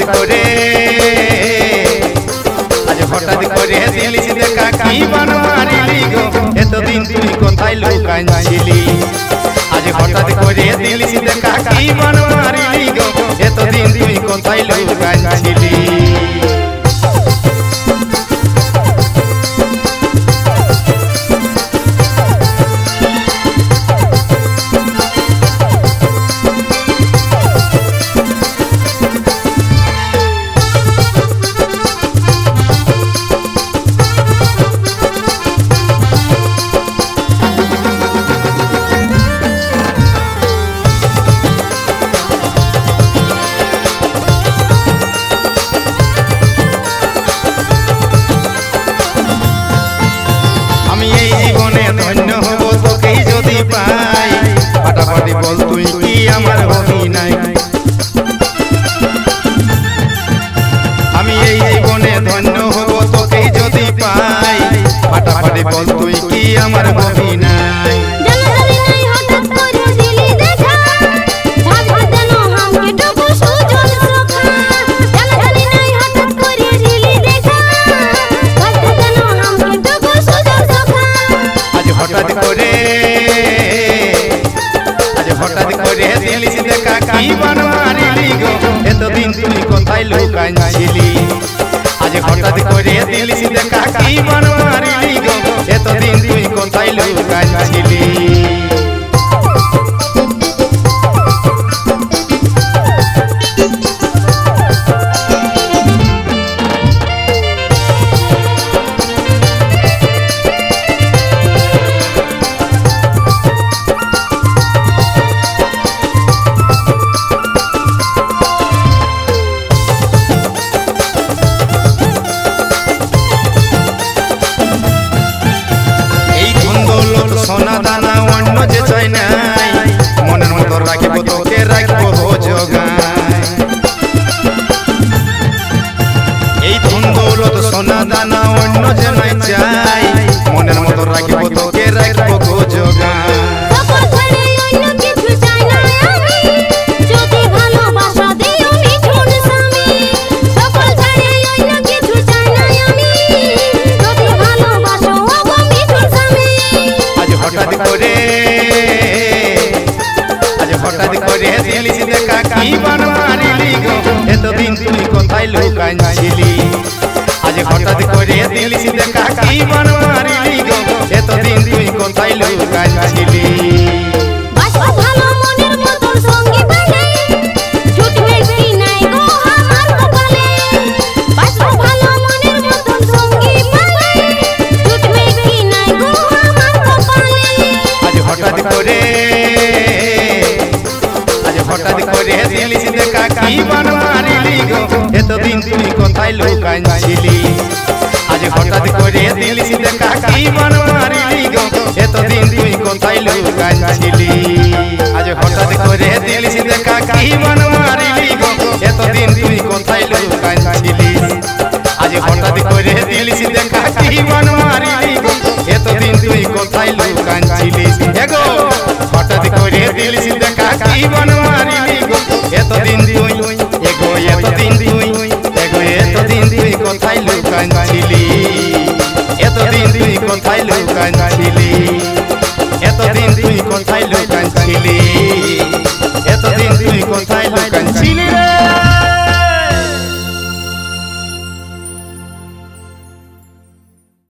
করে আজ হঠাৎ করে দিলি দেখা কি বান মারিলি গো এতদিন তুই কোথায় লুকাইছিলি আজ হঠাৎ করে দিলি দেখা কি বান মারিলি গো এতদিন তুই কোথায় লুকাইছিলি ধন্য হব তোকেই যদি পাই ফাটাফাটি বল তুই কি আমার হবি নাই আমি এই জীবনে ধন্য হব তোকেই যদি পাই ফাটাফাটি বল তুই কি আমার হবি নাই হঠাৎ করে দিলি দেখা কি বান মারিলি গো এতদিন তুই কোথায় লুকাইছিলি আজ হঠাৎ করে দিলি দেখা কি বান মারিলি গো এতদিন তুই কোথায় লুকাইছিলি সোনা দানা অন্য যে চাই নাই মনের মতো রাখিব তোকে রাখবো জগায় এই ধন দৌলত সোনা দানা অন্য যে নাই চাই মনের মতো রাখিব তোকে রাখবো জগায় হঠাৎ করে দিলি দেখা কি বান মারিলি গো এতদিন তুই কোথায় লুকাইছিলি আজ হঠাৎ করে দিলি দেখা কি বান মারিলি গো এতদিন তুই কোথায় লুকাইছিলি হঠাৎ করে দিলি দেখা কি বান মারিলি গো এতদিন তুই কোথায় লুকাইছিলি আজ হঠাৎ করে দিলি দেখা কি বান মারিলি গো এতদিন তুই কোথায় লুকাইছিলি আজ হঠাৎ করে দিলি দেখা কি বান মারিলি গো এতদিন তুই কোথায় লুকাইছিলি আজ হঠাৎ করে দিলি দেখা কি বান মারিলি গো এতদিন তুই কোথায় লুকাইছিলি এগো হঠাৎ করে দিলি দেখা কি বান মারিলি গো এতদিন তুই এগো এতদিন তুই এগো এতদিন তুই কোথায় লুকাইছিলি এতদিন তুই কোথায় লুকাইছিলি এতদিন তুই কোথায় লুকাইছিলি এতদিন তুই কোথায় লুকাইছিলি রে